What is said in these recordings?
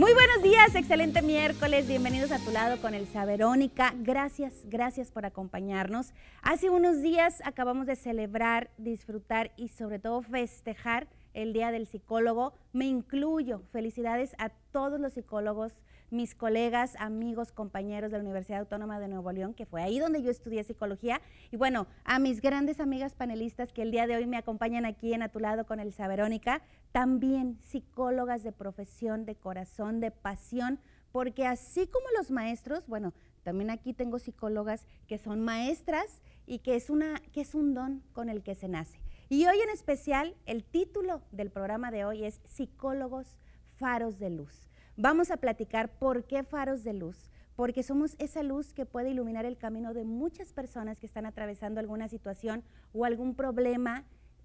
Muy buenos días, excelente miércoles, bienvenidos a Tu Lado con Elsa Verónica. Gracias por acompañarnos. Hace unos días acabamos de celebrar, disfrutar y sobre todo festejar el Día del Psicólogo. Me incluyo, felicidades a todos los psicólogos, mis colegas, amigos, compañeros de la Universidad Autónoma de Nuevo León, que fue ahí donde yo estudié psicología, y bueno, a mis grandes amigas panelistas que el día de hoy me acompañan aquí en A Tu Lado con Elsa Verónica, también psicólogas de profesión, de corazón, de pasión, porque así como los maestros, bueno, también aquí tengo psicólogas que son maestras y que es un don con el que se nace. Y hoy en especial, el título del programa de hoy es Psicólogos Faros de Luz. Vamos a platicar por qué faros de luz, porque somos esa luz que puede iluminar el camino de muchas personas que están atravesando alguna situación o algún problema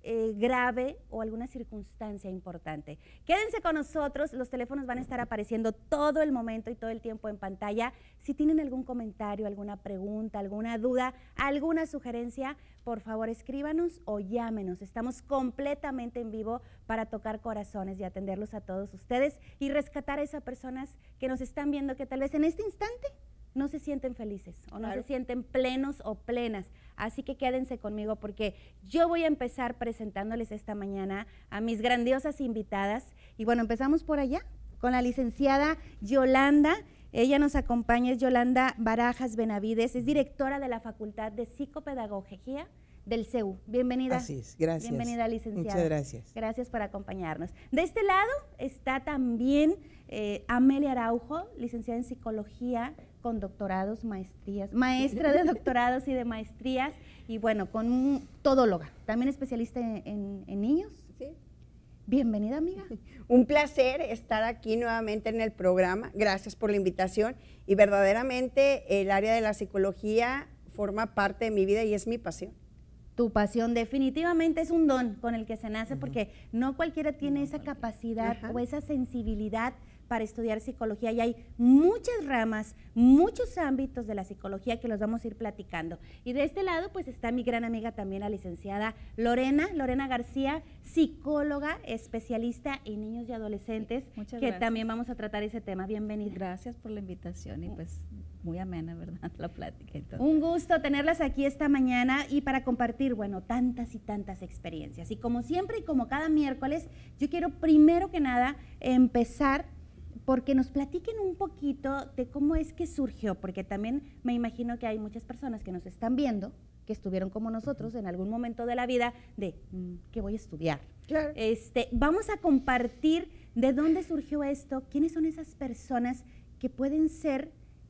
grave o alguna circunstancia importante. Quédense con nosotros, los teléfonos van a estar apareciendo todo el momento y todo el tiempo en pantalla. Si tienen algún comentario, alguna pregunta, alguna duda, alguna sugerencia, por favor escríbanos o llámenos. Estamos completamente en vivo para tocar corazones y atenderlos a todos ustedes y rescatar a esas personas que nos están viendo que tal vez en este instante no se sienten felices o no se sienten plenos o plenas. Así que quédense conmigo porque yo voy a empezar presentándoles esta mañana a mis grandiosas invitadas. Y bueno, empezamos por allá con la licenciada Yolanda. Ella nos acompaña, es Yolanda Barajas Benavides, es directora de la Facultad de Psicopedagogía del CEU. Bienvenida. Así es, gracias. Bienvenida, licenciada. Muchas gracias. Gracias por acompañarnos. De este lado está también Amelia Araujo, licenciada en Psicología, con doctorados, maestrías, maestra de doctorados y de maestrías, y bueno, con todóloga, también especialista en niños. Sí. Bienvenida, amiga. Un placer estar aquí nuevamente en el programa. Gracias por la invitación. Y verdaderamente el área de la psicología forma parte de mi vida y es mi pasión. Tu pasión definitivamente es un don con el que se nace, porque no cualquiera tiene esa capacidad o esa sensibilidad para estudiar psicología, y hay muchas ramas, muchos ámbitos de la psicología que los vamos a ir platicando. Y de este lado pues está mi gran amiga también, la licenciada Lorena García, psicóloga, especialista en niños y adolescentes, Muchas que gracias. También vamos a tratar ese tema. Bienvenida. Gracias por la invitación y pues muy amena, ¿verdad? La plática y todo. Un gusto tenerlas aquí esta mañana y para compartir, bueno, tantas y tantas experiencias. Y como siempre y como cada miércoles, yo quiero primero que nada empezar porque nos platiquen un poquito de cómo es que surgió, porque también me imagino que hay muchas personas que nos están viendo, que estuvieron como nosotros en algún momento de la vida de, ¿qué voy a estudiar? Claro. Vamos a compartir de dónde surgió esto, quiénes son esas personas que pueden ser,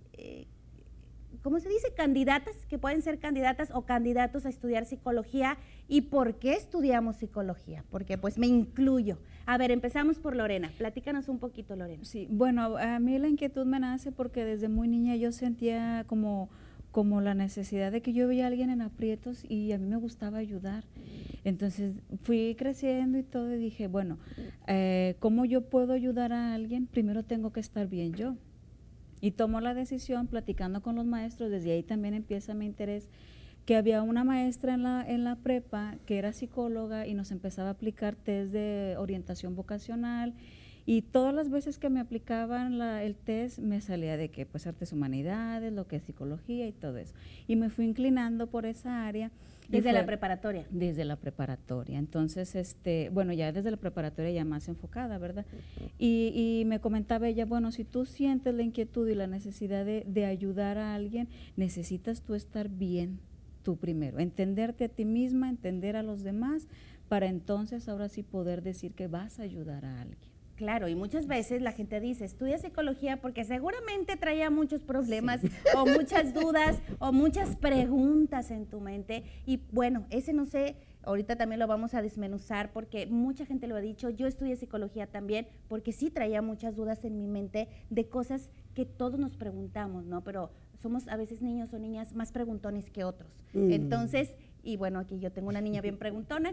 ¿cómo se dice? Candidatas, que pueden ser candidatas o candidatos a estudiar psicología, y por qué estudiamos psicología, porque pues me incluyo. A ver, empezamos por Lorena, platícanos un poquito, Lorena. Sí, bueno, a mí la inquietud me nace porque desde muy niña yo sentía como la necesidad de que yo veía a alguien en aprietos y a mí me gustaba ayudar. Entonces fui creciendo y todo y dije, bueno, ¿cómo yo puedo ayudar a alguien? Primero tengo que estar bien yo. Y tomo la decisión platicando con los maestros, desde ahí también empieza mi interés, que había una maestra en la prepa que era psicóloga y nos empezaba a aplicar test de orientación vocacional, y todas las veces que me aplicaban el test me salía de que pues artes humanidades, lo que es psicología y todo eso. Y me fui inclinando por esa área. Desde la preparatoria. Desde la preparatoria. Entonces, bueno, ya desde la preparatoria ya más enfocada, ¿verdad? Y me comentaba ella, bueno, si tú sientes la inquietud y la necesidad de ayudar a alguien, necesitas tú estar bien tú primero, entenderte a ti misma, entender a los demás, para entonces ahora sí poder decir que vas a ayudar a alguien. Claro, y muchas veces la gente dice, estudia psicología porque seguramente traía muchos problemas o muchas dudas o muchas preguntas en tu mente. Y bueno, ese no sé, ahorita también lo vamos a desmenuzar porque mucha gente lo ha dicho. Yo estudié psicología también porque sí traía muchas dudas en mi mente de cosas que todos nos preguntamos, ¿no? Pero somos a veces niños o niñas más preguntones que otros. Entonces, y bueno, aquí yo tengo una niña bien preguntona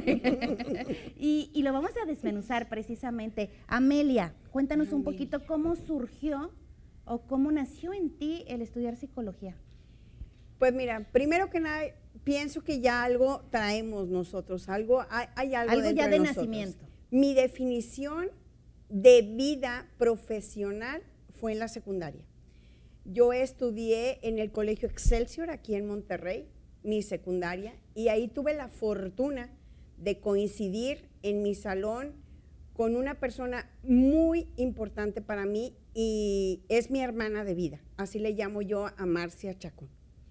y lo vamos a desmenuzar precisamente. Amelia, cuéntanos un poquito cómo surgió o cómo nació en ti el estudiar psicología. Pues mira, primero que nada, pienso que ya algo traemos nosotros, hay algo Algo dentro ya de nosotros. nacimiento. Mi definición de vida profesional fue en la secundaria. Yo estudié en el Colegio Excelsior aquí en Monterrey, mi secundaria, y ahí tuve la fortuna de coincidir en mi salón con una persona muy importante para mí y es mi hermana de vida, así le llamo yo a Marcia Chacón.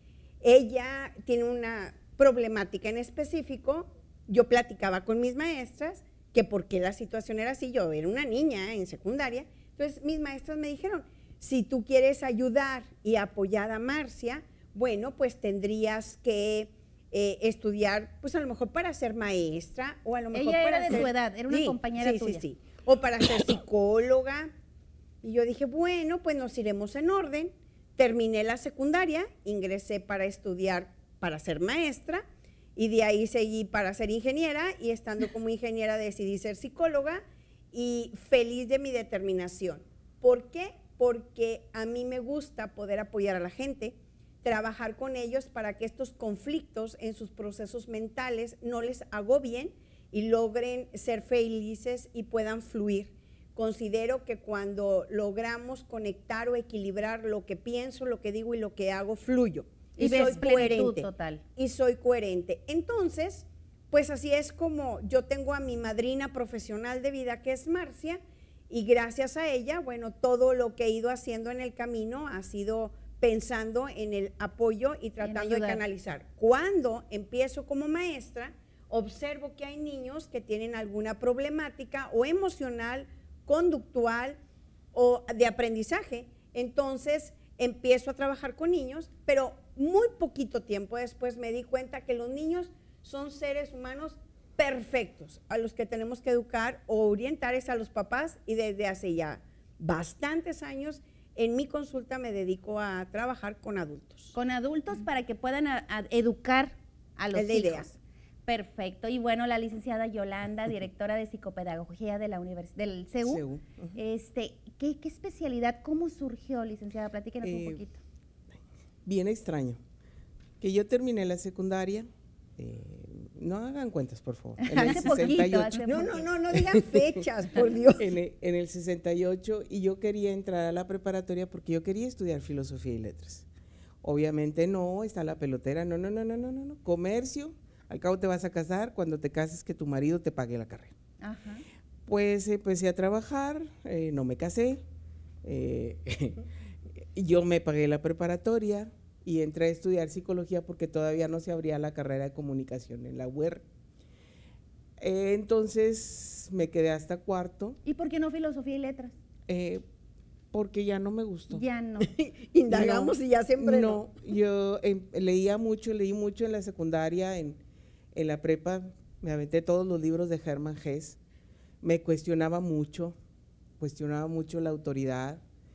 Ella tiene una problemática en específico, yo platicaba con mis maestras que por qué la situación era así, yo era una niña en secundaria, entonces mis maestras me dijeron, si tú quieres ayudar y apoyar a Marcia, bueno, pues tendrías que estudiar, pues a lo mejor para ser maestra o a lo mejor Ella para era de ser, tu edad, era una compañera tuya. Sí, o para ser psicóloga. Y yo dije, bueno, pues nos iremos en orden. Terminé la secundaria, ingresé para estudiar, para ser maestra, y de ahí seguí para ser ingeniera, y estando como ingeniera decidí ser psicóloga, y feliz de mi determinación. ¿Por qué? Porque a mí me gusta poder apoyar a la gente, trabajar con ellos para que estos conflictos en sus procesos mentales no les agobien y logren ser felices y puedan fluir. Considero que cuando logramos conectar o equilibrar lo que pienso, lo que digo y lo que hago, fluyo. Y soy coherente. Total. Y soy coherente. Entonces, pues así es como yo tengo a mi madrina profesional de vida, que es Marcia, y gracias a ella, bueno, todo lo que he ido haciendo en el camino ha sido pensando en el apoyo y tratando de canalizar. Cuando empiezo como maestra, observo que hay niños que tienen alguna problemática o emocional, conductual o de aprendizaje. Entonces empiezo a trabajar con niños, pero muy poquito tiempo después me di cuenta que los niños son seres humanos perfectos, a los que tenemos que educar o orientar es a los papás, y desde hace ya bastantes años en mi consulta me dedico a trabajar con adultos. Con adultos para que puedan educar a los hijos. Ideas. Perfecto. Y bueno, la licenciada Yolanda, directora de psicopedagogía de la del CEU. ¿Qué especialidad, cómo surgió, licenciada? Platíquenos un poquito. Bien extraño. Que yo terminé la secundaria, no hagan cuentas, por favor. En el 68. No digan fechas, por Dios. En el 68, y yo quería entrar a la preparatoria porque yo quería estudiar filosofía y letras. Obviamente no, está la pelotera, no, comercio. Al cabo te vas a casar, cuando te cases que tu marido te pague la carrera. Ajá. Pues empecé a trabajar, no me casé, yo me pagué la preparatoria y entré a estudiar psicología porque todavía no se abría la carrera de comunicación en la UR. Entonces me quedé hasta cuarto. ¿Y por qué no filosofía y letras? Porque ya no me gustó. Ya no. Indagamos y ya siempre no. Yo leí mucho en la secundaria, en la prepa, me aventé todos los libros de Hermann Hesse, me cuestionaba mucho la autoridad,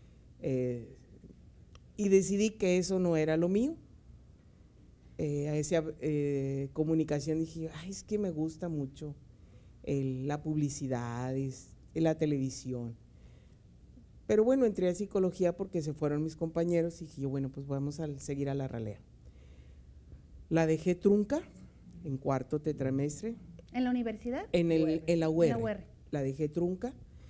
y decidí que eso no era lo mío. A esa comunicación dije, ay, es que me gusta mucho la publicidad, la televisión. Pero bueno, entré a psicología porque se fueron mis compañeros y dije, bueno, pues vamos a seguir a la ralea. La dejé trunca en cuarto tetramestre. ¿En la universidad? En la UR. La dejé trunca.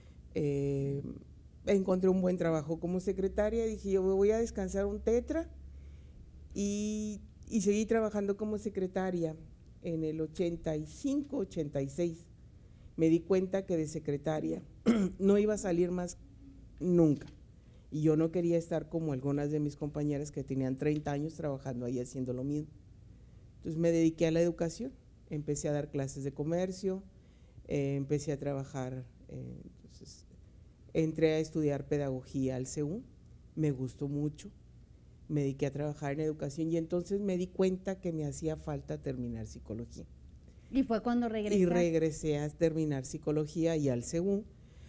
Encontré un buen trabajo como secretaria, dije yo voy a descansar un tetra y seguí trabajando como secretaria. En el 85, 86 me di cuenta que de secretaria no iba a salir más nunca, y yo no quería estar como algunas de mis compañeras que tenían 30 años trabajando ahí haciendo lo mismo. Entonces me dediqué a la educación, empecé a dar clases de comercio, empecé a trabajar, entonces entré a estudiar pedagogía al CEU, me gustó mucho, me dediqué a trabajar en educación y entonces me di cuenta que me hacía falta terminar psicología. ¿Y fue cuando regresaste? Y regresé a terminar psicología y al CEU.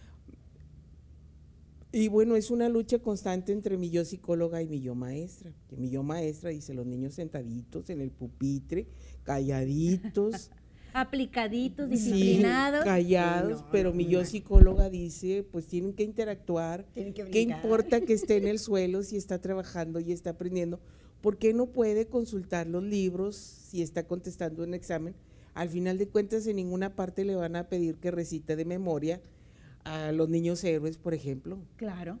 Y bueno, es una lucha constante entre mi yo psicóloga y mi yo maestra, que mi yo maestra dice los niños sentaditos en el pupitre, calladitos. Aplicaditos, disciplinados. Sí, callados, pero mi yo psicóloga dice, pues tienen que interactuar, ¿qué importa que esté en el suelo si está trabajando y está aprendiendo? ¿Por qué no puede consultar los libros si está contestando un examen? Al final de cuentas en ninguna parte le van a pedir que recite de memoria a los niños héroes, por ejemplo. Claro.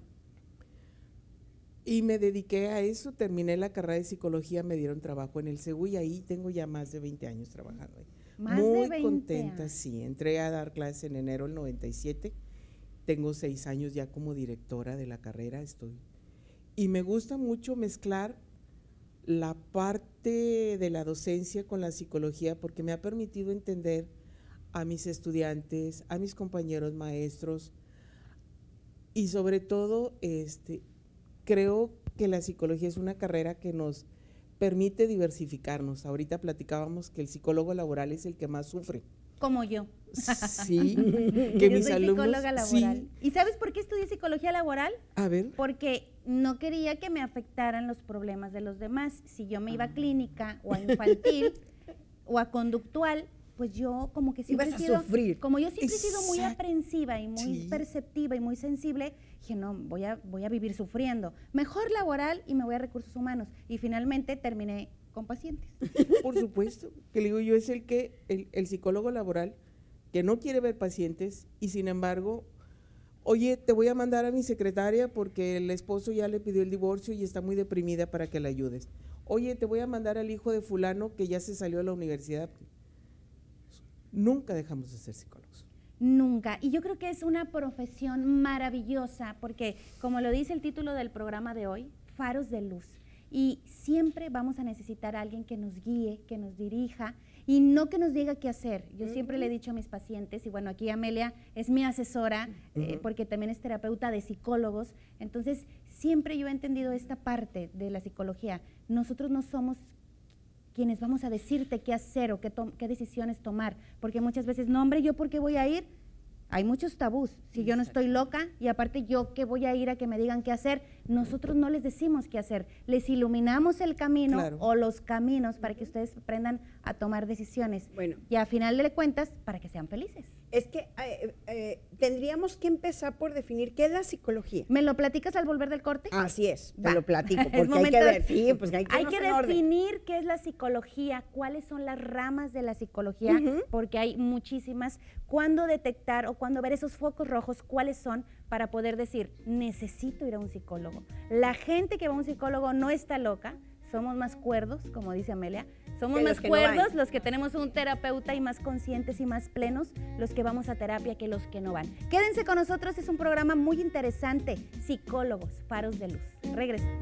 Y me dediqué a eso, terminé la carrera de psicología, me dieron trabajo en el CEU y ahí tengo ya más de 20 años trabajando ahí. Más Muy de 20 contenta, años. sí. Entré a dar clases en enero del 97, tengo 6 años ya como directora de la carrera, y me gusta mucho mezclar la parte de la docencia con la psicología porque me ha permitido entender a mis estudiantes, a mis compañeros maestros y sobre todo creo que la psicología es una carrera que nos permite diversificarnos. Ahorita platicábamos que el psicólogo laboral es el que más sufre. Como yo. Sí, que Yo mis soy alumnos. psicóloga laboral. Sí, ¿Y sabes por qué estudié psicología laboral? a ver. Porque no quería que me afectaran los problemas de los demás. Si yo me iba a clínica o a infantil o a conductual, pues yo como que siempre Ibas a he sido, sufrir. como yo siempre he sido muy Exacto. aprensiva y muy Sí. perceptiva y muy sensible, dije, no, voy a vivir sufriendo. Mejor laboral y me voy a recursos humanos. Y finalmente terminé con pacientes. Por supuesto, que le digo yo, es el psicólogo laboral que no quiere ver pacientes y sin embargo, oye, te voy a mandar a mi secretaria porque el esposo ya le pidió el divorcio y está muy deprimida para que la ayudes. Oye, te voy a mandar al hijo de fulano que ya se salió de la universidad. Nunca dejamos de ser psicólogos. Nunca. Y yo creo que es una profesión maravillosa porque, como lo dice el título del programa de hoy, faros de luz. Y siempre vamos a necesitar a alguien que nos guíe, que nos dirija y no que nos diga qué hacer. Yo siempre le he dicho a mis pacientes, y bueno, aquí Amelia es mi asesora porque también es terapeuta de psicólogos, entonces siempre yo he entendido esta parte de la psicología. Nosotros no somos quienes vamos a decirte qué hacer o qué decisiones tomar, porque muchas veces, no hombre, ¿yo por qué voy a ir? Hay muchos tabús. Si yo no estoy loca y aparte yo que voy a ir a que me digan qué hacer, nosotros no les decimos qué hacer. Les iluminamos el camino Claro. o los caminos para que ustedes aprendan a tomar decisiones. Bueno. Y a final de cuentas, para que sean felices. Es que tendríamos que empezar por definir qué es la psicología. ¿Me lo platicas al volver del corte? Así es, Va. te lo platico, Es porque hay momento que de- ver, sí, pues hay que Hay irnos que en orden. definir qué es la psicología, cuáles son las ramas de la psicología, Ujú. porque hay muchísimas. Cuándo detectar o cuándo ver esos focos rojos, cuáles son para poder decir, necesito ir a un psicólogo. La gente que va a un psicólogo no está loca, somos más cuerdos, como dice Amelia, somos Que los más que no van. cuerdos los que tenemos un terapeuta y más conscientes y más plenos los que vamos a terapia que los que no van. Quédense con nosotros, es un programa muy interesante, Psicólogos, Faros de Luz. Regresamos.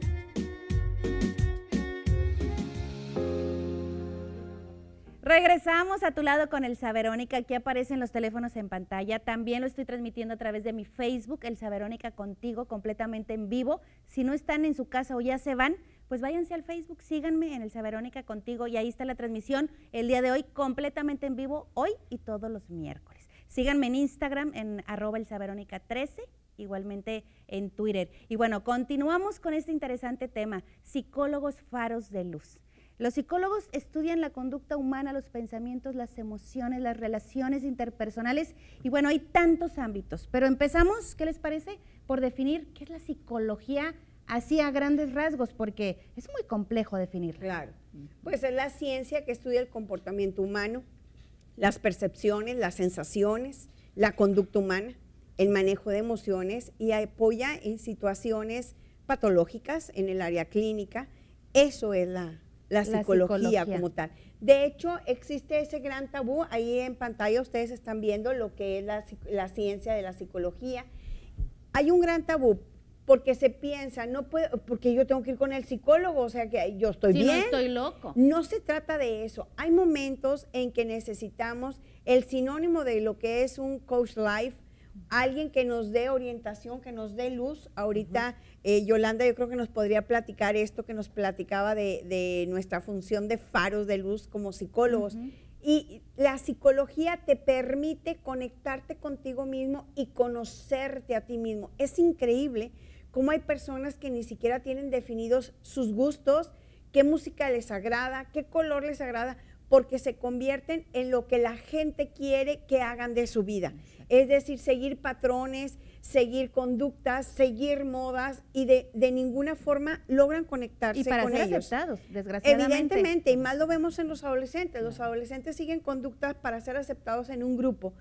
Regresamos a tu lado con Elsa Verónica. Aquí aparecen los teléfonos en pantalla. También lo estoy transmitiendo a través de mi Facebook, Elsa Verónica Contigo, completamente en vivo. Si no están en su casa o ya se van, pues váyanse al Facebook, síganme en Elsa Verónica Contigo y ahí está la transmisión el día de hoy, completamente en vivo, hoy y todos los miércoles. Síganme en Instagram, en @elsaveronica13, igualmente en Twitter. Y bueno, continuamos con este interesante tema, psicólogos faros de luz. Los psicólogos estudian la conducta humana, los pensamientos, las emociones, las relaciones interpersonales y bueno, hay tantos ámbitos. Pero empezamos, ¿qué les parece? Por definir qué es la psicología así a grandes rasgos, porque es muy complejo definirla. Claro, pues es la ciencia que estudia el comportamiento humano, las percepciones, las sensaciones, la conducta humana, el manejo de emociones y apoya en situaciones patológicas en el área clínica. Eso es la psicología como tal. De hecho, existe ese gran tabú, ahí en pantalla ustedes están viendo lo que es la ciencia de la psicología. Hay un gran tabú porque se piensa, no puedo, porque yo tengo que ir con el psicólogo, o sea que yo estoy Si bien. no estoy loco. No se trata de eso. Hay momentos en que necesitamos el sinónimo de lo que es un coach life, alguien que nos dé orientación, que nos dé luz. Ahorita Yolanda yo creo que nos podría platicar esto que nos platicaba de nuestra función de faros de luz como psicólogos. Y la psicología te permite conectarte contigo mismo y conocerte a ti mismo. Es increíble cómo hay personas que ni siquiera tienen definidos sus gustos, qué música les agrada, qué color les agrada, porque se convierten en lo que la gente quiere que hagan de su vida. Es decir, seguir patrones, seguir conductas, seguir modas y de ninguna forma logran conectarse Y para con ser ellos. aceptados, desgraciadamente. Evidentemente, y más lo vemos en los adolescentes. Los adolescentes siguen conductas para ser aceptados en un grupo,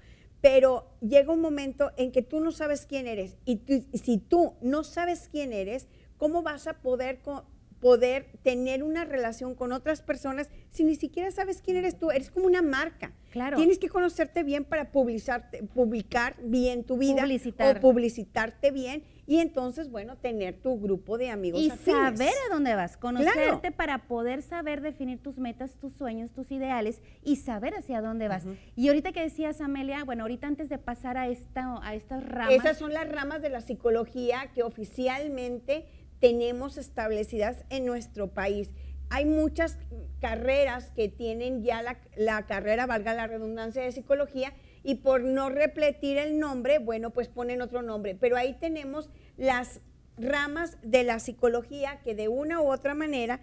pero llega un momento en que tú no sabes quién eres. Y si tú no sabes quién eres, ¿cómo vas a poder tener una relación con otras personas si ni siquiera sabes quién eres tú? Eres como una marca. Claro. Tienes que conocerte bien para publicar bien tu vida Publicitar. o publicitarte bien y entonces, bueno, tener tu grupo de amigos Y afines. saber a dónde vas, conocerte Claro. para poder saber definir tus metas, tus sueños, tus ideales y saber hacia dónde vas. Y ahorita que decías, Amelia, bueno, ahorita antes de pasar a estas ramas. Esas son las ramas de la psicología que oficialmente tenemos establecidas en nuestro país. Hay muchas carreras que tienen ya la carrera, valga la redundancia, de psicología, y por no repetir el nombre, bueno, pues ponen otro nombre. Pero ahí tenemos las ramas de la psicología que de una u otra manera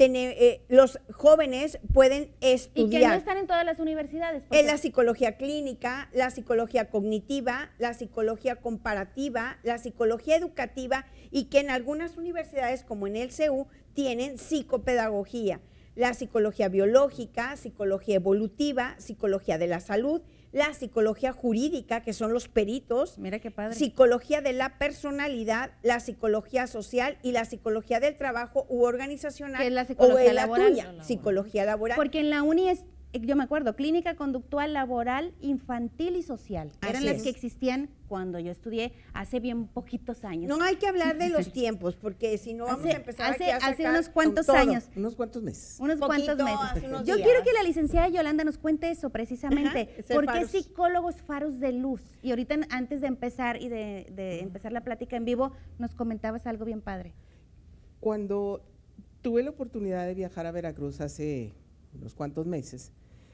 los jóvenes pueden estudiar. Y que no están en todas las universidades. Es la psicología clínica, la psicología cognitiva, la psicología comparativa, la psicología educativa y que en algunas universidades como en el CEU tienen psicopedagogía, la psicología biológica, psicología evolutiva, psicología de la salud, la psicología jurídica, que son los peritos, Mira qué padre. psicología de la personalidad, la psicología social y la psicología del trabajo u organizacional. Que es la psicología o es la laboral. tuya, psicología laboral. Porque en la uni es, yo me acuerdo, clínica conductual, laboral, infantil y social. Eran Así las es. que existían cuando yo estudié hace bien poquitos años. No hay que hablar de los tiempos, porque si no vamos a empezar aquí a hace sacar unos cuantos todo. años. Unos cuantos meses. Unos Poquito, cuantos hace meses. unos Yo días. quiero que la licenciada Yolanda nos cuente eso precisamente. Ajá, ser ¿Por qué faros. psicólogos faros de luz? Y ahorita antes de empezar y de empezar la plática en vivo, nos comentabas algo bien padre. Cuando tuve la oportunidad de viajar a Veracruz hace unos cuantos meses,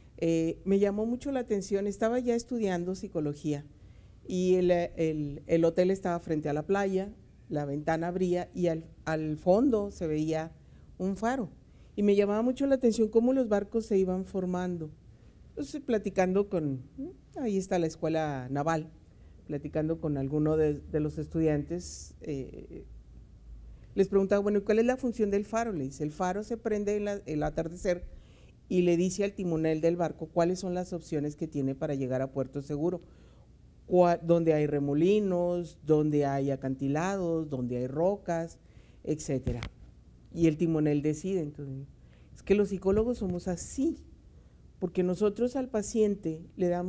me llamó mucho la atención, estaba ya estudiando psicología y el hotel estaba frente a la playa, la ventana abría y al fondo se veía un faro. Y me llamaba mucho la atención cómo los barcos se iban formando. Entonces, platicando ahí está la escuela naval, platicando con alguno de los estudiantes, les preguntaba, bueno, ¿cuál es la función del faro? Le dice, el faro se prende el atardecer y le dice al timonel del barco cuáles son las opciones que tiene para llegar a puerto seguro, donde hay remolinos, donde hay acantilados, donde hay rocas, etcétera. Y el timonel decide. Entonces, es que los psicólogos somos así, porque nosotros al paciente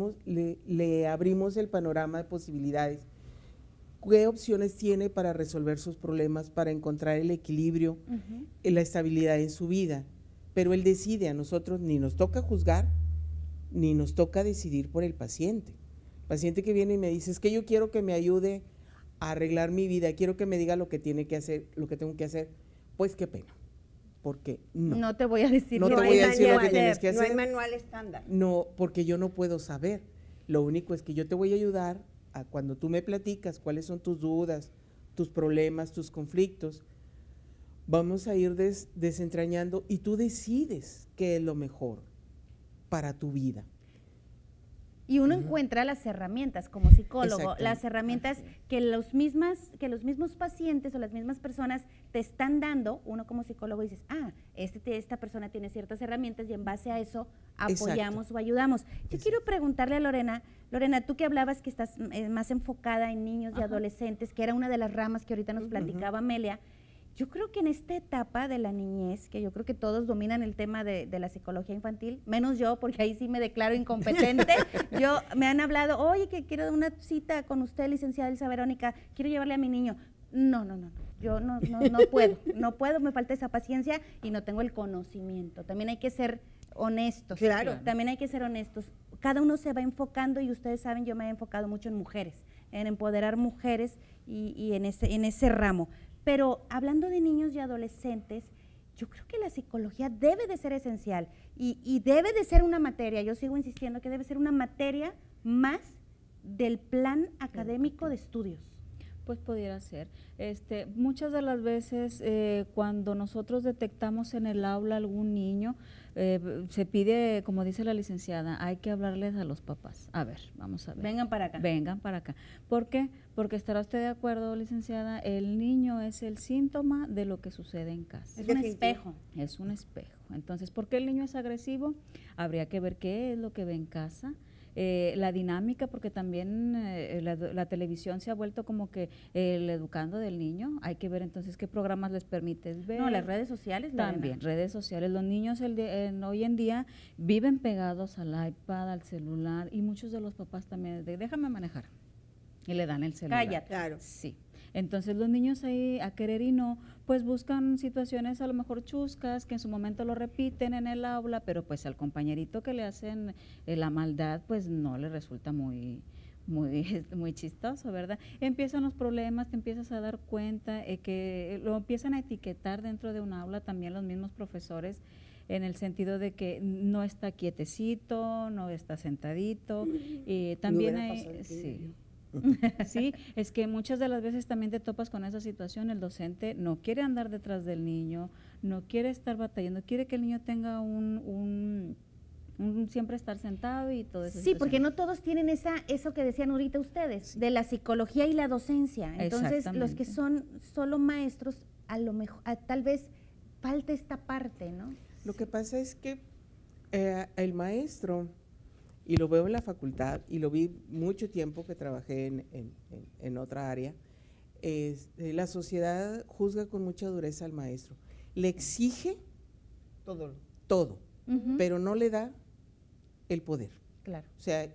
le abrimos el panorama de posibilidades. ¿Qué opciones tiene para resolver sus problemas, para encontrar el equilibrio, la estabilidad en su vida? Pero él decide, a nosotros ni nos toca juzgar, ni nos toca decidir por el paciente. Paciente que viene y me dice, es que yo quiero que me ayude a arreglar mi vida, quiero que me diga lo que tiene que hacer, lo que tengo que hacer, pues qué pena, porque No te voy a decir. No qué te vas voy a a decir lo que hacer. tienes que No hay hacer. manual estándar. No, porque yo no puedo saber. Lo único es que yo te voy a ayudar a cuando tú me platicas cuáles son tus dudas, tus problemas, tus conflictos, vamos a ir desentrañando y tú decides qué es lo mejor para tu vida. Y uno encuentra las herramientas como psicólogo, Exactamente. las herramientas que los mismos pacientes o las mismas personas te están dando. Uno como psicólogo dices, esta persona tiene ciertas herramientas y en base a eso apoyamos o ayudamos. Yo quiero preguntarle a Lorena, tú que hablabas que estás más enfocada en niños y adolescentes, que era una de las ramas que ahorita nos platicaba Amelia. Yo creo que en esta etapa de la niñez, que yo creo que todos dominan el tema de la psicología infantil, menos yo, porque ahí sí me declaro incompetente. Me han hablado, oye, que quiero una cita con usted, licenciada Elsa Verónica, quiero llevarle a mi niño. No, yo no puedo, me falta esa paciencia y no tengo el conocimiento. También hay que ser honestos. Claro. También hay que ser honestos. Cada uno se va enfocando y ustedes saben, yo me he enfocado mucho en mujeres, en empoderar mujeres y en ese ramo. Pero hablando de niños y adolescentes, yo creo que la psicología debe de ser esencial y debe de ser una materia, yo sigo insistiendo que debe ser una materia más del plan académico de estudios. Pues pudiera ser. Muchas de las veces cuando nosotros detectamos en el aula algún niño, se pide, como dice la licenciada, hay que hablarles a los papás. A ver, vamos a ver. Vengan para acá. Vengan para acá. ¿Por qué? Porque estará usted de acuerdo, licenciada, el niño es el síntoma de lo que sucede en casa. Es un espejo. Es un espejo. Entonces, ¿por qué el niño es agresivo? Habría que ver qué es lo que ve en casa. la dinámica, porque también la televisión se ha vuelto como que el educando del niño. Hay que ver entonces qué programas les permites ver. No, las redes sociales. También, redes sociales. Los niños hoy en día viven pegados al iPad, al celular, y muchos de los papás también, déjame manejar, y le dan el celular. Cállate. Claro. Sí. Entonces los niños ahí, a querer y no, pues buscan situaciones a lo mejor chuscas, que en su momento lo repiten en el aula, pero pues al compañerito que le hacen la maldad, pues no le resulta muy chistoso, ¿verdad? Empiezan los problemas, te empiezas a dar cuenta que lo empiezan a etiquetar dentro de un aula también los mismos profesores, en el sentido de que no está quietecito, no está sentadito, también hay, sí. Sí, es que muchas de las veces también te topas con esa situación. El docente no quiere andar detrás del niño, no quiere estar batallando, quiere que el niño tenga un siempre estar sentado y todo eso. Sí, porque no todos tienen eso que decían ahorita ustedes, de la psicología y la docencia. Entonces, los que son solo maestros, a lo mejor, tal vez falta esta parte, ¿no? Lo que pasa es que el maestro, y lo veo en la facultad, y lo vi mucho tiempo que trabajé en otra área, la sociedad juzga con mucha dureza al maestro. Le exige todo, pero no le da el poder. Claro. O sea,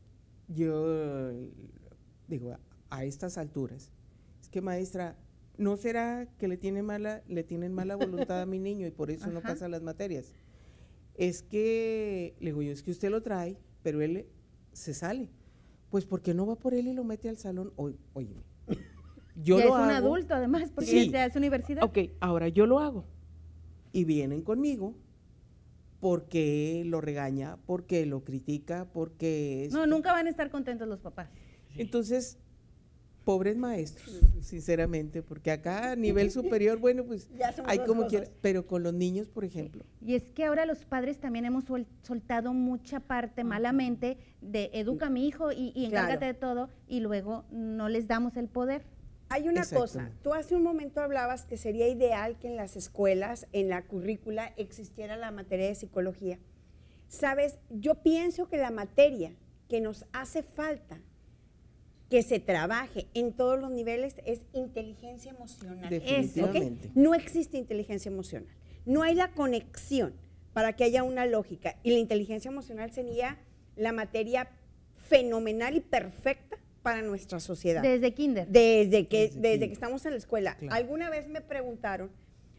yo digo, a estas alturas, es que maestra, ¿no será que le tienen mala voluntad a mi niño y por eso no pasa las materias? Es que, le digo yo, es que usted lo trae, pero él se sale. Pues porque no va por él y lo mete al salón. Óyeme, yo ya lo es un hago. adulto además, porque Sí. ya es universidad. Ok, ahora yo lo hago. Y vienen conmigo porque lo regaña, porque lo critica, porque… No, nunca van a estar contentos los papás. Entonces, pobres maestros, sinceramente, porque acá a nivel superior, bueno, pues Ya somos hay dos como cosas. quiera, pero con los niños, por ejemplo. Y es que ahora los padres también hemos soltado mucha parte malamente de educa a mi hijo y encárgate Claro. de todo, y luego no les damos el poder. Hay una cosa, Exactamente. tú hace un momento hablabas que sería ideal que en las escuelas, en la currícula, existiera la materia de psicología. Sabes, yo pienso que la materia que nos hace falta que se trabaje en todos los niveles es inteligencia emocional. Definitivamente. ¿Ok? No existe inteligencia emocional. No hay la conexión para que haya una lógica. Y la inteligencia emocional sería la materia fenomenal y perfecta para nuestra sociedad. Desde kinder. Desde que kinder. estamos en la escuela. Claro. Alguna vez me preguntaron,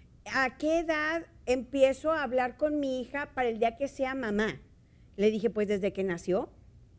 ¿a qué edad empiezo a hablar con mi hija para el día que sea mamá? Le dije, pues desde que nació.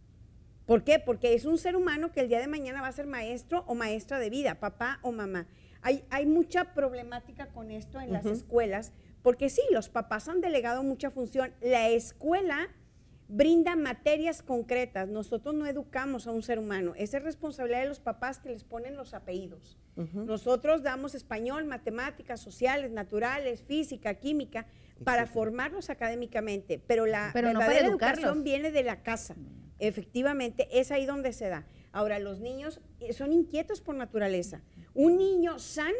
¿Por qué? Porque es un ser humano que el día de mañana va a ser maestro o maestra de vida, papá o mamá. Hay mucha problemática con esto en las escuelas, porque sí, los papás han delegado mucha función. La escuela brinda materias concretas. Nosotros no educamos a un ser humano. Esa es responsabilidad de los papás que les ponen los apellidos. Nosotros damos español, matemáticas, sociales, naturales, física, química, para formarlos académicamente, pero la Pero no verdadera para educarlos. educación viene de la casa. Efectivamente, es ahí donde se da. Ahora, los niños son inquietos por naturaleza. Un niño sano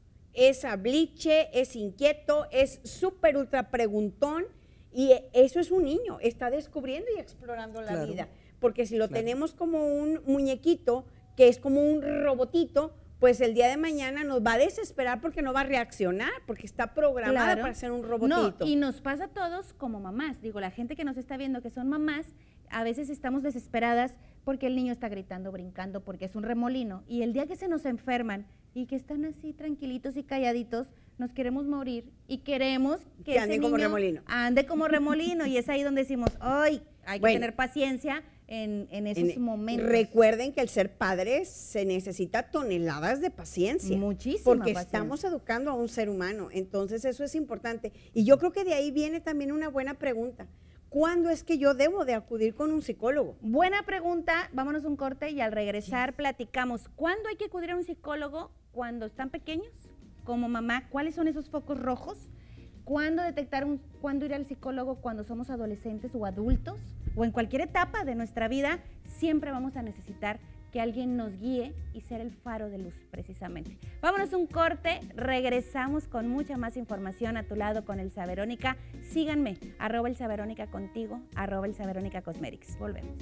es abliche, es inquieto, es súper ultra preguntón, y eso es un niño, está descubriendo y explorando la Claro. vida. Porque si lo Claro. tenemos como un muñequito, que es como un robotito, pues el día de mañana nos va a desesperar porque no va a reaccionar, porque está programada Claro. para ser un No, robotito. y nos pasa a todos como mamás. Digo, la gente que nos está viendo que son mamás, a veces estamos desesperadas porque el niño está gritando, brincando, porque es un remolino. Y el día que se nos enferman y que están así tranquilitos y calladitos, nos queremos morir y queremos que ese ande como niño remolino. ande como remolino. Y es ahí donde decimos, ¡ay! Hay que Bueno. tener paciencia en esos momentos. Recuerden que el ser padre se necesita toneladas de paciencia. Muchísima Porque paciencia. estamos educando a un ser humano. Entonces eso es importante. Y yo creo que de ahí viene también una buena pregunta. ¿Cuándo es que yo debo de acudir con un psicólogo? Buena pregunta, vámonos a un corte y al regresar platicamos. ¿Cuándo hay que acudir a un psicólogo? ¿Cuando están pequeños? Como mamá, ¿cuáles son esos focos rojos? ¿Cuándo detectar cuándo ir al psicólogo cuando somos adolescentes o adultos? O en cualquier etapa de nuestra vida, siempre vamos a necesitar que alguien nos guíe y ser el faro de luz precisamente. Vámonos un corte, regresamos con mucha más información a tu lado con Elsa Verónica. Síganme, @ElsaVerónica contigo, @ElsaVerónica Cosmetics. Volvemos.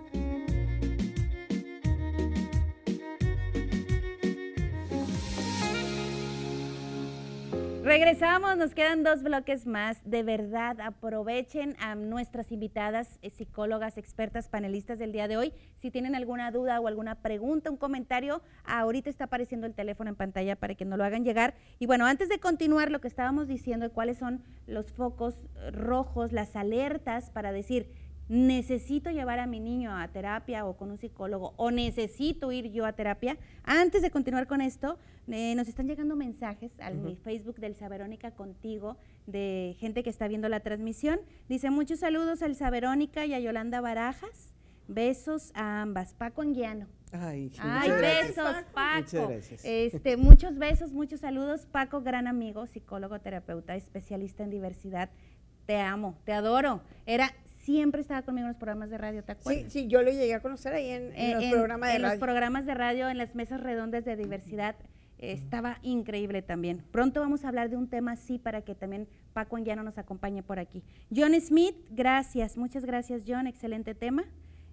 Regresamos, nos quedan 2 bloques más. De verdad, aprovechen a nuestras invitadas, psicólogas, expertas, panelistas del día de hoy. Si tienen alguna duda o alguna pregunta, un comentario, ahorita está apareciendo el teléfono en pantalla para que nos lo hagan llegar. Y bueno, antes de continuar lo que estábamos diciendo, cuáles son los focos rojos, las alertas para decir, necesito llevar a mi niño a terapia o con un psicólogo, o necesito ir yo a terapia. Antes de continuar con esto, nos están llegando mensajes al mi Facebook de Elsa Verónica contigo, de gente que está viendo la transmisión. Dice, muchos saludos a Elsa Verónica y a Yolanda Barajas. Besos a ambas. Paco Anguiano. Ay, besos, Paco. Muchas gracias. Muchos besos, muchos saludos. Paco, gran amigo, psicólogo, terapeuta, especialista en diversidad. Te amo, te adoro. Siempre estaba conmigo en los programas de radio, ¿te acuerdas? Sí, yo lo llegué a conocer ahí en los programas de radio. En los programas de radio, en las mesas redondas de diversidad, estaba increíble también. Pronto vamos a hablar de un tema así para que también Paco Anguiano nos acompañe por aquí. John Smith, gracias, muchas gracias John, excelente tema.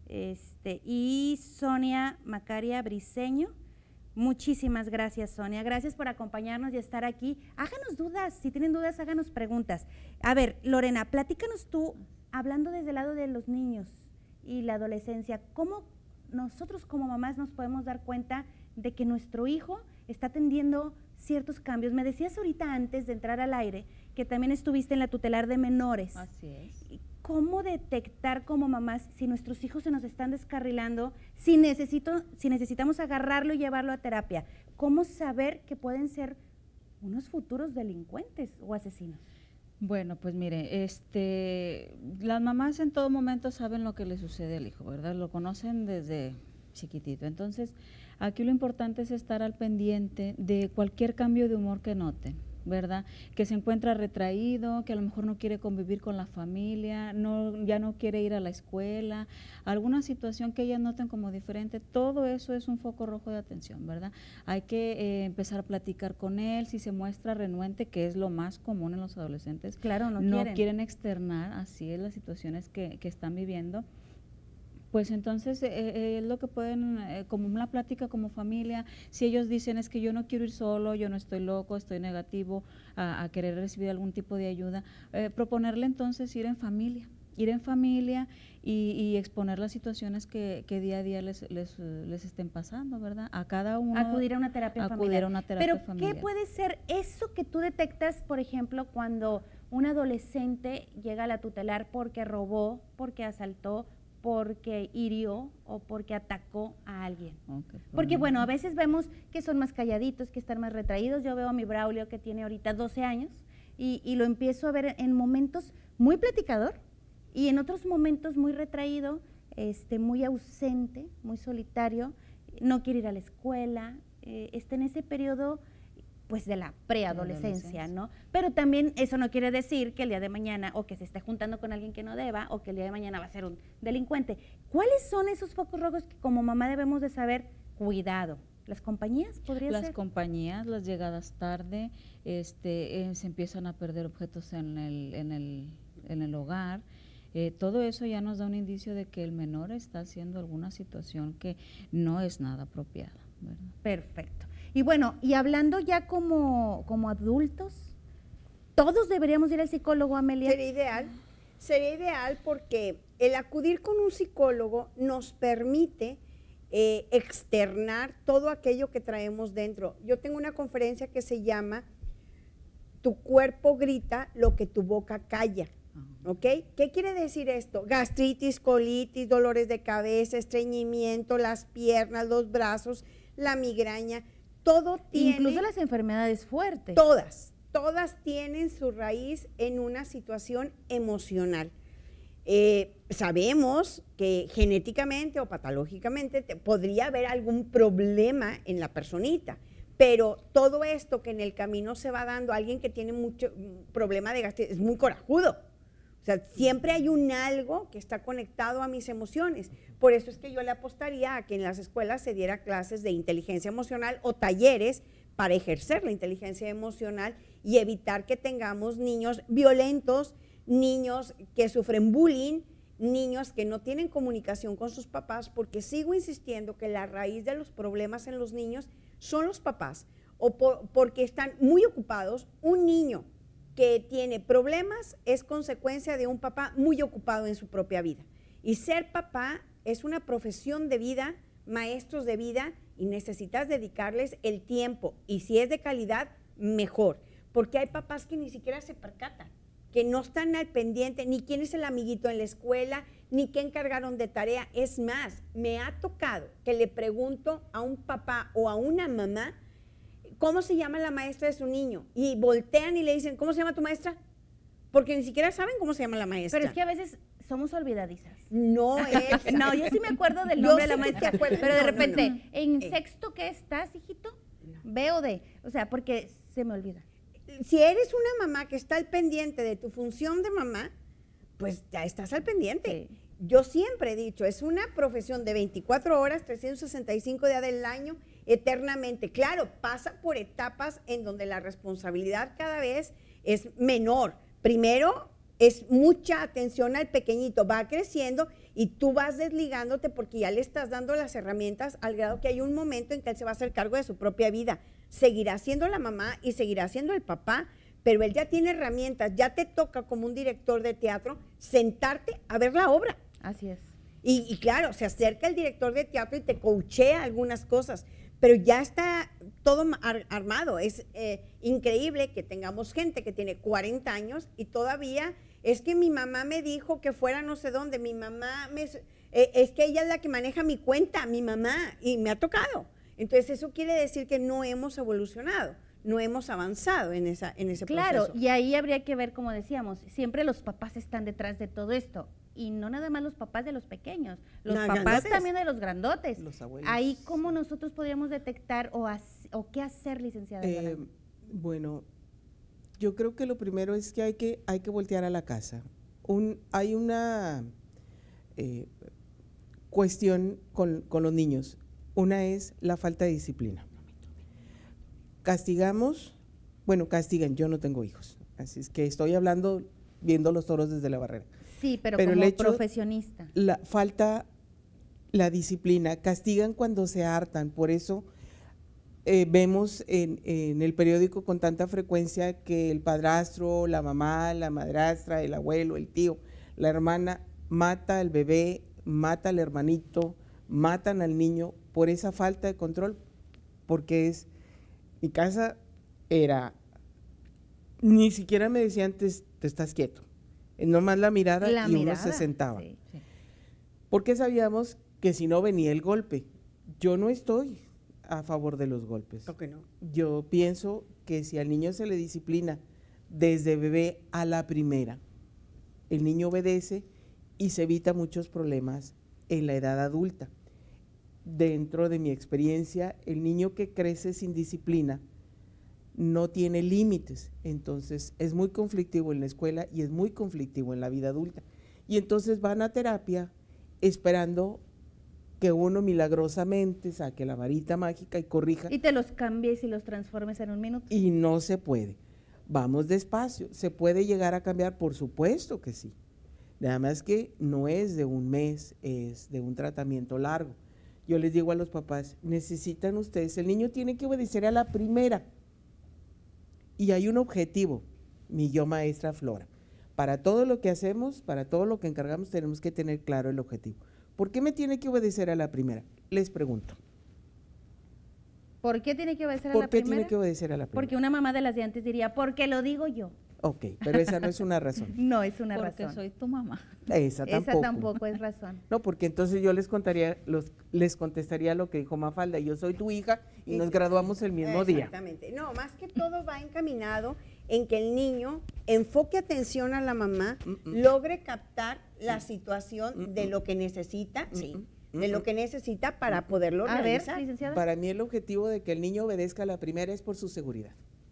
Y Sonia Macaria Briceño, muchísimas gracias Sonia, gracias por acompañarnos y estar aquí. Háganos dudas, si tienen dudas, háganos preguntas. A ver, Lorena, platícanos tú, hablando desde el lado de los niños y la adolescencia, ¿cómo nosotros como mamás nos podemos dar cuenta de que nuestro hijo está teniendo ciertos cambios? Me decías ahorita antes de entrar al aire que también estuviste en la tutelar de menores. Así es. ¿Cómo detectar como mamás si nuestros hijos se nos están descarrilando, si necesitamos agarrarlo y llevarlo a terapia? ¿Cómo saber que pueden ser unos futuros delincuentes o asesinos? Bueno, pues mire, las mamás en todo momento saben lo que le sucede al hijo, ¿verdad? Lo conocen desde chiquitito. Entonces, aquí lo importante es estar al pendiente de cualquier cambio de humor que noten, ¿verdad? Que se encuentra retraído, que a lo mejor no quiere convivir con la familia, ya no quiere ir a la escuela, alguna situación que ellas noten como diferente, todo eso es un foco rojo de atención, ¿verdad? Hay que empezar a platicar con él, si se muestra renuente, que es lo más común en los adolescentes, claro, no quieren externar, así es las situaciones que están viviendo. Pues entonces es lo que pueden, como una plática como familia, si ellos dicen es que yo no quiero ir solo, yo no estoy loco, estoy negativo a querer recibir algún tipo de ayuda, proponerle entonces ir en familia y exponer las situaciones que día a día les estén pasando, ¿verdad? A cada uno. Acudir a una terapia familiar. Pero, ¿qué puede ser eso que tú detectas, por ejemplo, cuando un adolescente llega a la tutelar porque robó, porque asaltó, porque hirió o porque atacó a alguien? Porque bueno, a veces vemos que son más calladitos, que están más retraídos. Yo veo a mi Braulio que tiene ahorita 12 años y lo empiezo a ver en momentos muy platicador y en otros momentos muy retraído, muy ausente, muy solitario, no quiere ir a la escuela, está en ese periodo pues de la preadolescencia, ¿no? Pero también eso no quiere decir que el día de mañana o que se esté juntando con alguien que no deba o que el día de mañana va a ser un delincuente. ¿Cuáles son esos focos rojos que como mamá debemos de saber? Cuidado. ¿Las compañías podría ser? Las compañías, las llegadas tarde, se empiezan a perder objetos en el hogar. Todo eso ya nos da un indicio de que el menor está haciendo alguna situación que no es nada apropiada, ¿verdad? Perfecto. Y bueno, y hablando ya como adultos, ¿todos deberíamos ir al psicólogo, Amelia? Sería ideal porque el acudir con un psicólogo nos permite externar todo aquello que traemos dentro. Yo tengo una conferencia que se llama Tu cuerpo grita lo que tu boca calla. ¿Ok? ¿Qué quiere decir esto? Gastritis, colitis, dolores de cabeza, estreñimiento, las piernas, los brazos, la migraña, todo tiene… Incluso las enfermedades fuertes. Todas tienen su raíz en una situación emocional. Sabemos que genéticamente o patológicamente podría haber algún problema en la personita, pero todo esto que en el camino se va dando, alguien que tiene mucho problema de gastritis es muy corajudo, O sea, siempre hay un algo que está conectado a mis emociones. Por eso es que yo le apostaría a que en las escuelas se diera clases de inteligencia emocional o talleres para ejercer la inteligencia emocional y evitar que tengamos niños violentos, niños que sufren bullying, niños que no tienen comunicación con sus papás, porque sigo insistiendo que la raíz de los problemas en los niños son los papás, o porque están muy ocupados. Un niño que tiene problemas es consecuencia de un papá muy ocupado en su propia vida. Y ser papá es una profesión de vida, maestros de vida, y necesitas dedicarles el tiempo, y si es de calidad, mejor, porque hay papás que ni siquiera se percatan, que no están al pendiente, ni quién es el amiguito en la escuela, ni qué encargaron de tarea. Es más, me ha tocado que le pregunto a un papá o a una mamá, ¿cómo se llama la maestra de su niño? Y voltean y le dicen, ¿cómo se llama tu maestra? Porque ni siquiera saben cómo se llama la maestra. Pero es que a veces somos olvidadizas. No es. No, yo sí me acuerdo del nombre de la maestra, pero de repente, no. ¿en sexto qué estás, hijito? B o D, o sea, porque se me olvida. Si eres una mamá que está al pendiente de tu función de mamá, pues ya estás al pendiente. Sí. Yo siempre he dicho, es una profesión de 24 horas, 365 días del año, eternamente. Claro, pasa por etapas en donde la responsabilidad cada vez es menor. Primero es mucha atención al pequeñito, va creciendo y tú vas desligándote porque ya le estás dando las herramientas al grado que hay un momento en que él se va a hacer cargo de su propia vida. Seguirá siendo la mamá y seguirá siendo el papá, pero él ya tiene herramientas, ya te toca como un director de teatro sentarte a ver la obra. Así es. Y claro, se acerca el director de teatro y te coachea algunas cosas, pero ya está todo armado. Es increíble que tengamos gente que tiene 40 años y todavía es que mi mamá me dijo que fuera no sé dónde, mi mamá es que ella es la que maneja mi cuenta, mi mamá, y me ha tocado. Entonces eso quiere decir que no hemos evolucionado, no hemos avanzado en ese Claro, proceso. y ahí habría que ver, como decíamos, siempre los papás están detrás de todo esto. Y no nada más los papás de los pequeños, los No, papás grandotes. también de los grandotes. Los abuelos. Ahí, ¿cómo nosotros podríamos detectar o qué hacer, licenciada Yolanda? Bueno, yo creo que lo primero es que hay que voltear a la casa. Hay una cuestión con los niños. Una es la falta de disciplina. Castigamos, bueno, castigan, yo no tengo hijos, así es que estoy hablando viendo los toros desde la barrera. Sí, pero el como hecho, profesionista. Falta la disciplina, castigan cuando se hartan, por eso vemos en el periódico con tanta frecuencia que el padrastro, la mamá, la madrastra, el abuelo, el tío, la hermana mata al bebé, mata al hermanito, matan al niño por esa falta de control, porque mi casa era, ni siquiera me decían te estás quieto, nomás la mirada y uno se sentaba, sí. porque sabíamos que si no venía el golpe. Yo no estoy a favor de los golpes. ¿Por qué no? Yo pienso que si al niño se le disciplina desde bebé a la primera, el niño obedece y se evita muchos problemas en la edad adulta. Dentro de mi experiencia, el niño que crece sin disciplina no tiene límites, entonces es muy conflictivo en la escuela y es muy conflictivo en la vida adulta. Y entonces van a terapia esperando que uno milagrosamente saque la varita mágica y corrija. Y te los cambies y los transformes en un minuto. Y no se puede. Vamos despacio. ¿Se puede llegar a cambiar? Por supuesto que sí. Nada más que no es de un mes, es de un tratamiento largo. Yo les digo a los papás, necesitan ustedes, el niño tiene que obedecer a la primera. Y hay un objetivo, mi yo maestra Flora. Para todo lo que hacemos, para todo lo que encargamos, tenemos que tener claro el objetivo. ¿Por qué me tiene que obedecer a la primera? Les pregunto. ¿Por qué tiene que obedecer a ¿Por la qué primera? tiene que obedecer a la primera? Porque una mamá de las de antes diría, porque lo digo yo. Ok, pero esa no es una razón. No es una Porque razón. soy tu mamá. Esa tampoco. Esa tampoco es razón. No, porque entonces yo les contestaría lo que dijo Mafalda, yo soy tu hija y nos graduamos el mismo día. Exactamente. No, más que todo va encaminado en que el niño enfoque atención a la mamá, logre captar la situación de lo que necesita, de lo que necesita para poderlo A ver, realizar. licenciada. Para mí el objetivo de que el niño obedezca a la primera es por su seguridad.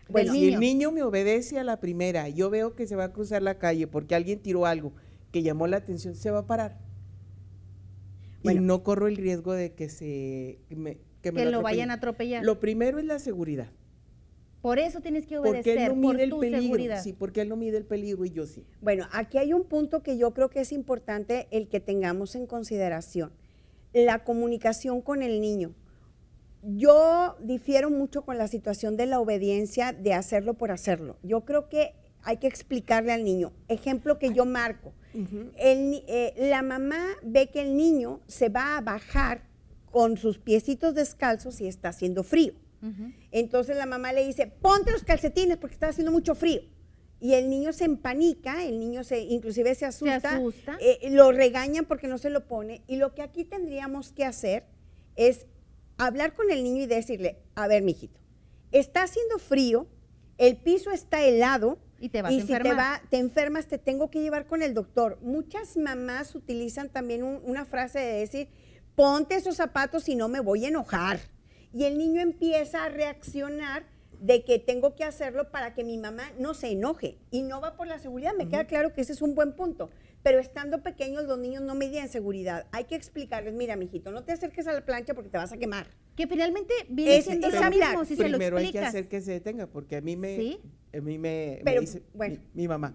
Bueno, del si niño. el niño me obedece a la primera, yo veo que se va a cruzar la calle porque alguien tiró algo que llamó la atención, se va a parar. Bueno. Y no corro el riesgo de que me Que lo atropellen. vayan a atropellar. Lo primero es la seguridad. Por eso tienes que Porque él obedecer, no por mide el tu peligro. seguridad. Sí, porque él no mide el peligro y yo sí. Bueno, aquí hay un punto que yo creo que es importante el que tengamos en consideración. La comunicación con el niño. Yo difiero mucho con la situación de la obediencia, de hacerlo por hacerlo. Yo creo que hay que explicarle al niño. Ejemplo que yo marco. La mamá ve que el niño se va a bajar con sus piecitos descalzos y está haciendo frío. Entonces la mamá le dice, ponte los calcetines porque está haciendo mucho frío. Y el niño se empanica, el niño inclusive se asusta, lo regañan porque no se lo pone. Y lo que aquí tendríamos que hacer es hablar con el niño y decirle, a ver, mijito, está haciendo frío, el piso está helado, Y te vas a si enfermar. te enfermas, te tengo que llevar con el doctor. Muchas mamás utilizan también una frase de decir, ponte esos zapatos y no me voy a enojar. Y el niño empieza a reaccionar de que tengo que hacerlo para que mi mamá no se enoje. Y no va por la seguridad, me queda claro que ese es un buen punto. Pero estando pequeños, los niños no medían seguridad. Hay que explicarles, mira, mijito, no te acerques a la plancha porque te vas a quemar. Que finalmente viene siendo es lo hablar. mismo si se lo Primero hay que explicas. hacer que se detenga, porque a mí me, ¿Sí? me Pero, dice bueno. mi mamá,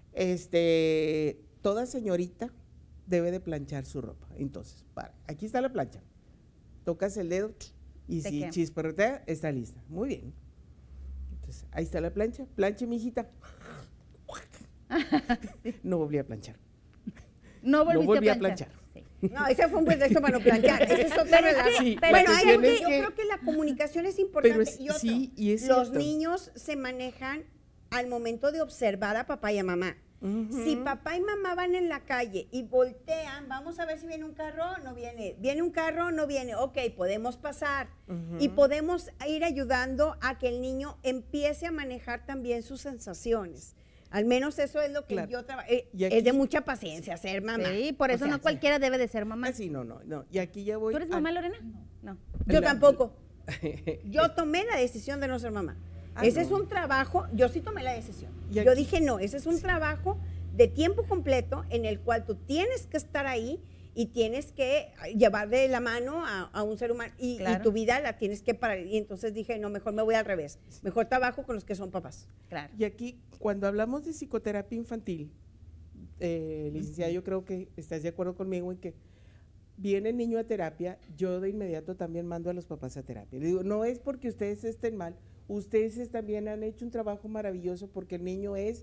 toda señorita debe de planchar su ropa. Entonces, aquí está la plancha. Tocas el dedo y Te si quema. chisparrotea, está lista. Muy bien. Entonces, ahí está la plancha. Planche, mijita. No volví a planchar. No volviste volví a a planchar. planchar. Sí. No, ese fue un pretexto para no planchar. Ese es otro Pero es relajo. que- Sí, pero Bueno, es hay que- yo creo que la comunicación es importante. Pero es- y otro, sí, y es los cierto. niños se manejan al momento de observar a papá y a mamá. Si papá y mamá van en la calle y voltean, vamos a ver si viene un carro, no viene. Viene un carro, no viene. Ok, podemos pasar. Y podemos ir ayudando a que el niño empiece a manejar también sus sensaciones. Al menos eso es lo que Claro. yo trabajo. Y Es de aquí- mucha paciencia ser mamá. Sí, por O eso sea, no cualquiera debe de ser mamá. Sí, no. Y aquí ya voy. ¿Tú eres mamá, Lorena? No. Yo La- tampoco. Yo tomé la decisión de no ser mamá. Ah, Ese no. es un trabajo, yo sí tomé la decisión. Y Yo aquí- dije, no, ese es un trabajo de tiempo completo en el cual tú tienes que estar ahí y tienes que llevar de la mano a un ser humano y Claro. tu vida la tienes que parar. Y entonces dije, no, mejor me voy al revés. Mejor trabajo con los que son papás. Claro. Y aquí, cuando hablamos de psicoterapia infantil, licenciada, yo creo que estás de acuerdo conmigo en que viene el niño a terapia, yo de inmediato también mando a los papás a terapia. Le digo, no es porque ustedes estén mal, ustedes también han hecho un trabajo maravilloso porque el niño es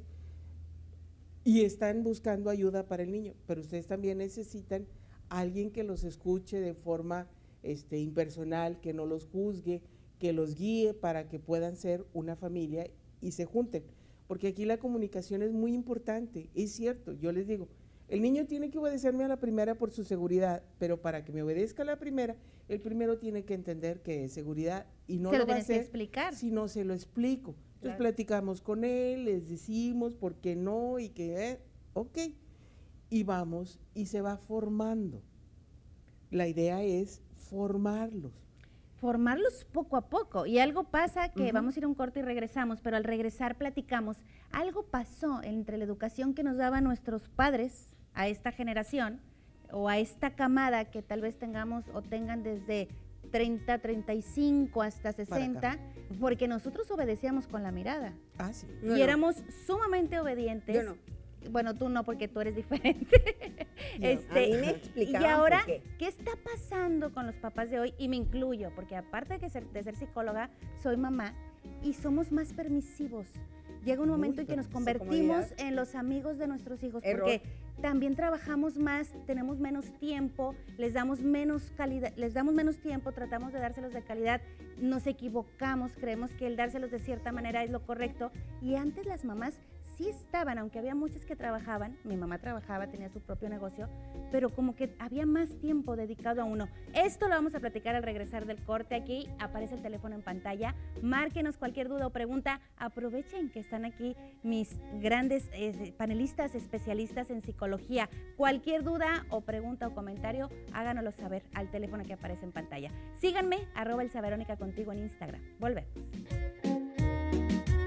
y están buscando ayuda para el niño, pero ustedes también necesitan a alguien que los escuche de forma impersonal, que no los juzgue, que los guíe para que puedan ser una familia y se junten. Porque aquí la comunicación es muy importante, es cierto, yo les digo, el niño tiene que obedecerme a la primera por su seguridad, pero para que me obedezca a la primera, el primero tiene que entender que es seguridad y no Se lo lo va a tienes que hacer explicar. si no se lo explico. Entonces Claro. platicamos con él, les decimos por qué no y que, ok, y vamos y se va formando. La idea es formarlos. Formarlos poco a poco. Y algo pasa que vamos a ir a un corte y regresamos, pero al regresar platicamos. Algo pasó entre la educación que nos daban nuestros padres a esta generación o a esta camada que tal vez tengamos o tengan desde 30, 35 hasta 60, porque nosotros obedecíamos con la mirada. Ah, sí. No, y no. éramos sumamente obedientes. Yo no. Bueno, tú no, porque tú eres diferente. Yo. A mí me y explicaban ahora, por qué. ¿qué está pasando con los papás de hoy? Y me incluyo, porque aparte de ser psicóloga, soy mamá y somos más permisivos. Llega un momento en que nos permisivo, convertimos comodidad. en los amigos de nuestros hijos, Error. porque también trabajamos más, tenemos menos tiempo, les damos menos calidad, les damos menos tiempo, tratamos de dárselos de calidad, nos equivocamos, creemos que el dárselos de cierta manera es lo correcto. Y antes las mamás sí estaban, aunque había muchas que trabajaban, mi mamá trabajaba, tenía su propio negocio, pero como que había más tiempo dedicado a uno. Esto lo vamos a platicar al regresar del corte. Aquí aparece el teléfono en pantalla, márquenos cualquier duda o pregunta, aprovechen que están aquí mis grandes panelistas especialistas en psicología. Cualquier duda o pregunta o comentario, háganoslo saber al teléfono que aparece en pantalla. Síganme, @elsaverónica contigo en Instagram. Volvemos.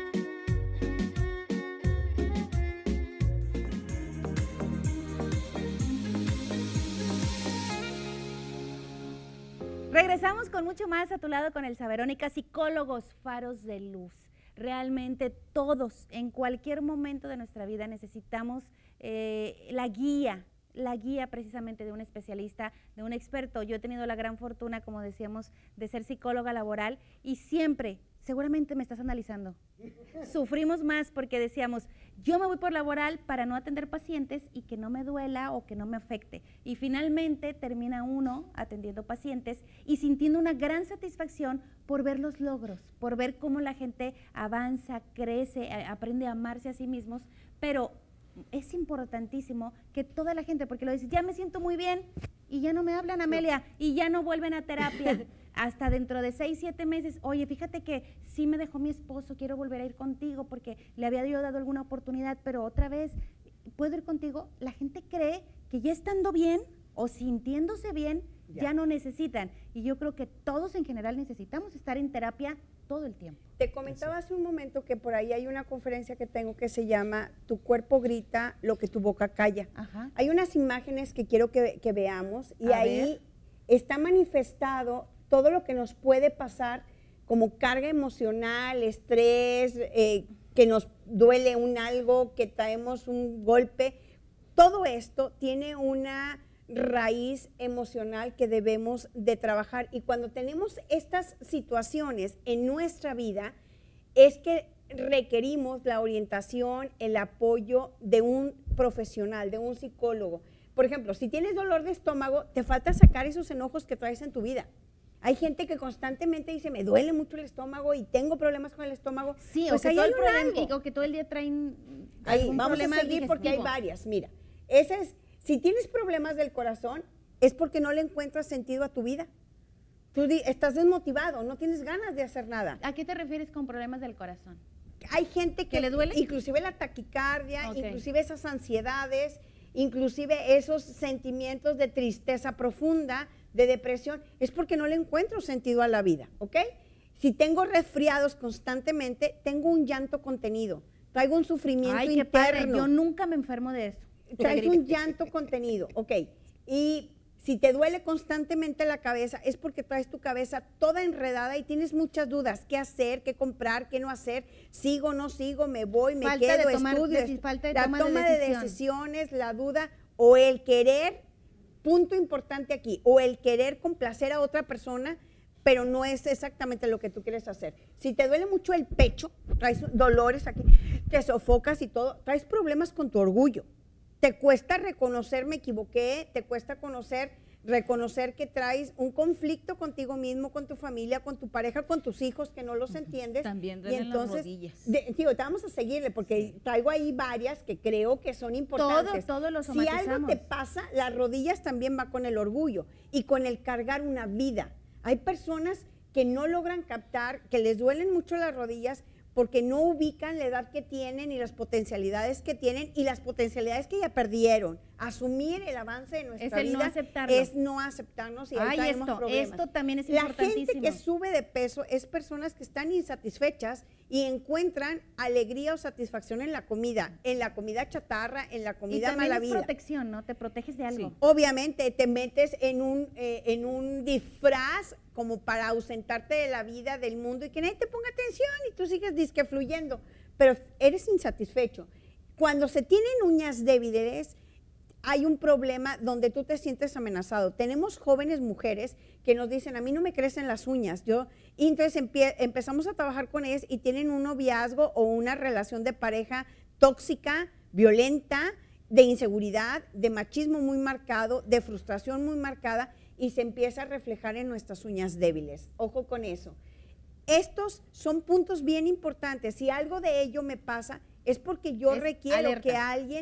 Regresamos con mucho más a tu lado con Elsa Verónica, psicólogos, faros de luz. Realmente todos, en cualquier momento de nuestra vida, necesitamos la guía precisamente de un especialista, de un experto. Yo he tenido la gran fortuna, como decíamos, de ser psicóloga laboral y siempre, seguramente me estás analizando, sufrimos más porque decíamos, yo me voy por laboral para no atender pacientes y que no me duela o que no me afecte. Y finalmente termina uno atendiendo pacientes y sintiendo una gran satisfacción por ver los logros, por ver cómo la gente avanza, crece, aprende a amarse a sí mismos, pero es importantísimo que toda la gente, porque lo dices, ya me siento muy bien y ya no me hablan, Amelia, y ya no vuelven a terapia. Hasta dentro de 6, 7 meses, oye, fíjate que sí me dejó mi esposo, quiero volver a ir contigo porque le había yo dado alguna oportunidad, pero otra vez, ¿puedo ir contigo? La gente cree que ya estando bien o sintiéndose bien, ya no necesitan. Y yo creo que todos en general necesitamos estar en terapia todo el tiempo. Te comentaba hace un momento que por ahí hay una conferencia que tengo que se llama Tu cuerpo grita lo que tu boca calla. Ajá. Hay unas imágenes que quiero que veamos y A ahí ver. está manifestado todo lo que nos puede pasar como carga emocional, estrés, que nos duele un algo, que traemos un golpe. Todo esto tiene una raíz emocional que debemos de trabajar, y cuando tenemos estas situaciones en nuestra vida es que requerimos la orientación, el apoyo de un profesional, de un psicólogo. Por ejemplo, si tienes dolor de estómago, te falta sacar esos enojos que traes en tu vida. Hay gente que constantemente dice, me duele mucho el estómago y tengo problemas con el estómago. Sí, pues o que todo el hay un problema, algo. o que todo el día traen Ahí, algún vamos a problema seguir porque hay digestivo. varias. Mira, esa es, si tienes problemas del corazón, es porque no le encuentras sentido a tu vida. Tú estás desmotivado, no tienes ganas de hacer nada. ¿A qué te refieres con problemas del corazón? Hay gente que le duele? inclusive la taquicardia, Ok. inclusive esas ansiedades, inclusive esos sentimientos de tristeza profunda, de depresión, es porque no le encuentro sentido a la vida, ¿ok? Si tengo resfriados constantemente, tengo un llanto contenido, traigo un sufrimiento Ay, qué padre, interno. yo nunca me enfermo de eso. Traes De un gripe. llanto contenido, ok. Y si te duele constantemente la cabeza, es porque traes tu cabeza toda enredada y tienes muchas dudas. ¿Qué hacer? ¿Qué comprar? ¿Qué no hacer? ¿Sigo? ¿No sigo? ¿Me voy? ¿Me Falta de quedo? tomar ¿Estudio? falta de La toma de toma de decisión. decisiones, la duda o el querer, punto importante aquí, o el querer complacer a otra persona, pero no es exactamente lo que tú quieres hacer. Si te duele mucho el pecho, traes dolores aquí, te sofocas y todo, traes problemas con tu orgullo. Te cuesta reconocer, me equivoqué, te cuesta reconocer que traes un conflicto contigo mismo, con tu familia, con tu pareja, con tus hijos, que no los entiendes. También y duelen las entonces, rodillas. Tío, te vamos a seguirle porque traigo ahí varias que creo que son importantes. Todo lo Si algo somatizamos. te pasa, las rodillas también va con el orgullo y con el cargar una vida. Hay personas que no logran captar, que les duelen mucho las rodillas porque no ubican la edad que tienen y las potencialidades que tienen y las potencialidades que ya perdieron. Asumir el avance de nuestra Es el vida no aceptarlo. es no aceptarnos y ahí Ay, traemos problemas. esto también es La gente importantísimo. que sube de peso es personas que están insatisfechas y encuentran alegría o satisfacción en la comida chatarra, en la Y comida también mala es vida. protección, ¿no? Te proteges de algo. Obviamente te metes en un disfraz como para ausentarte de la vida, del mundo y que nadie te ponga atención y tú sigues disque fluyendo, pero eres insatisfecho. Cuando se tienen uñas débiles, hay un problema donde tú te sientes amenazado. Tenemos jóvenes mujeres que nos dicen, a mí no me crecen las uñas, y entonces empezamos a trabajar con ellas y tienen un noviazgo o una relación de pareja tóxica, violenta, de inseguridad, de machismo muy marcado, de frustración muy marcada, y se empieza a reflejar en nuestras uñas débiles. Ojo con eso. Estos son puntos bien importantes. Si algo de ello me pasa, es porque yo Es requiero alerta. que alguien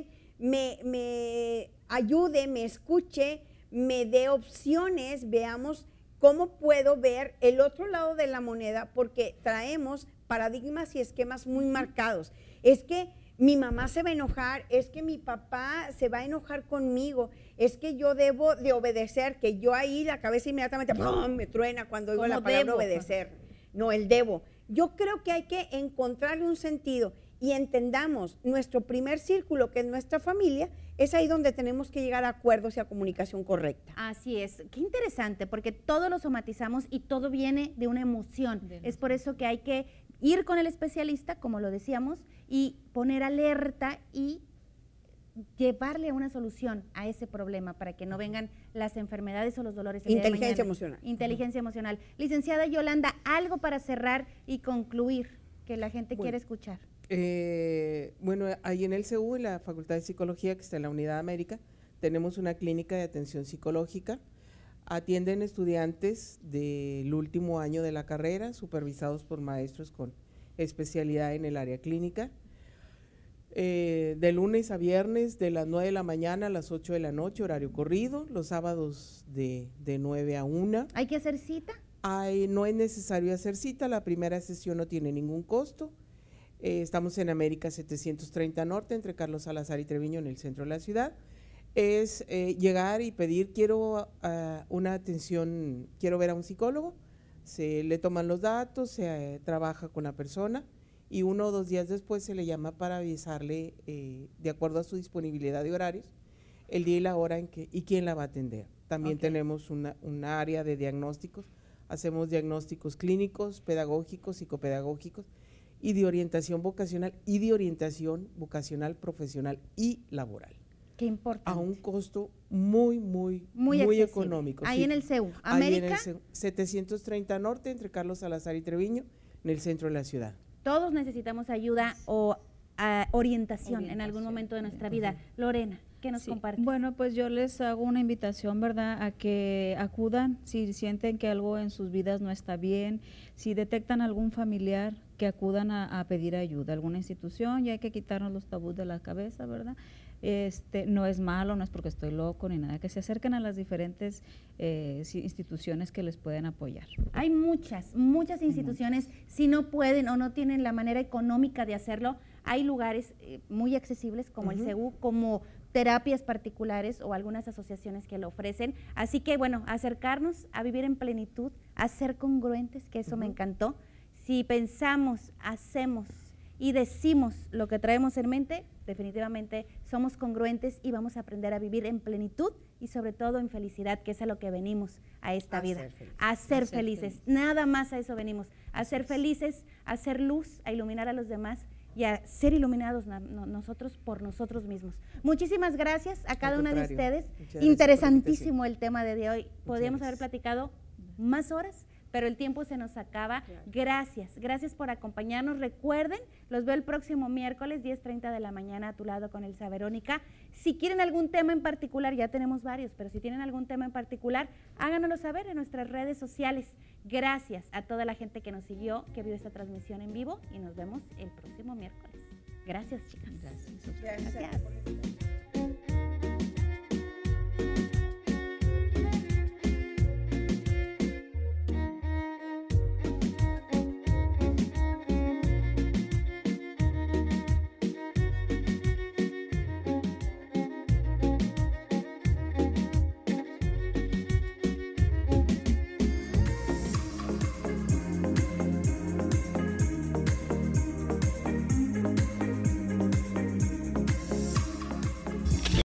me ayude, me escuche, me dé opciones, veamos cómo puedo ver el otro lado de la moneda, porque traemos paradigmas y esquemas muy marcados. Es que mi mamá se va a enojar, es que mi papá se va a enojar conmigo, es que yo debo de obedecer, que yo ahí la cabeza inmediatamente ¡pum!, me truena cuando oigo Como la palabra debo. obedecer. No, el debo. Yo creo que hay que encontrarle un sentido y entendamos nuestro primer círculo, que es nuestra familia, es ahí donde tenemos que llegar a acuerdos y a comunicación correcta. Así es, qué interesante, porque todo lo somatizamos y todo viene de una emoción. Es por eso que hay que ir con el especialista, como lo decíamos, y poner alerta y llevarle una solución a ese problema para que no vengan las enfermedades o los dolores. El día de Inteligencia mañana. emocional. Inteligencia emocional. Licenciada Yolanda, algo para cerrar y concluir que la gente quiere escuchar. Bueno, ahí en el CEU, en la Facultad de Psicología, que está en la Unidad América, tenemos una clínica de atención psicológica. Atienden estudiantes del último año de la carrera, supervisados por maestros con especialidad en el área clínica. De lunes a viernes, de las 9 de la mañana a las 8 de la noche, horario corrido, los sábados de 9 a 1. ¿Hay que hacer cita? No es necesario hacer cita, la primera sesión no tiene ningún costo. Estamos en América 730 Norte, entre Carlos Salazar y Treviño, en el centro de la ciudad. Es llegar y pedir, quiero una atención, quiero ver a un psicólogo, se le toman los datos, se trabaja con la persona y 1 o 2 días después se le llama para avisarle, de acuerdo a su disponibilidad de horarios, el día y la hora en que y quién la va a atender. También tenemos una área de diagnósticos, hacemos diagnósticos clínicos, pedagógicos, psicopedagógicos y de orientación vocacional profesional y laboral. Qué importante. A un costo muy económico. Ahí sí. en el CEU. Ahí América. en el CEU, 730 Norte, entre Carlos Salazar y Treviño, en el centro de la ciudad. Todos necesitamos ayuda o orientación en algún momento de nuestra vida. Lorena, ¿qué nos comparte? Bueno, pues yo les hago una invitación, ¿verdad?, a que acudan si sienten que algo en sus vidas no está bien, si detectan algún familiar, que acudan a pedir ayuda a alguna institución. Ya hay que quitarnos los tabús de la cabeza, ¿verdad? No es malo, no es porque estoy loco ni nada, que se acerquen a las diferentes instituciones que les pueden apoyar. Hay muchas instituciones, si no pueden o no tienen la manera económica de hacerlo, hay lugares muy accesibles como el CEU, como terapias particulares o algunas asociaciones que lo ofrecen. Así que, bueno, acercarnos a vivir en plenitud, a ser congruentes, que eso me encantó. Si pensamos, hacemos y decimos lo que traemos en mente, definitivamente somos congruentes y vamos a aprender a vivir en plenitud y sobre todo en felicidad, que es a lo que venimos a esta vida, a ser felices. Nada más a eso venimos, a ser felices, a hacer luz, a iluminar a los demás y a ser iluminados nosotros por nosotros mismos. Muchísimas gracias a cada una de ustedes. Interesantísimo el tema de hoy. Podríamos haber platicado más horas, pero el tiempo se nos acaba. Gracias por acompañarnos. Recuerden, los veo el próximo miércoles, 10:30 de la mañana, a tu lado con Elsa Verónica. Si quieren algún tema en particular, ya tenemos varios, pero si tienen algún tema en particular, háganoslo saber en nuestras redes sociales. Gracias a toda la gente que nos siguió, que vio esta transmisión en vivo y nos vemos el próximo miércoles. Gracias, chicas. Gracias.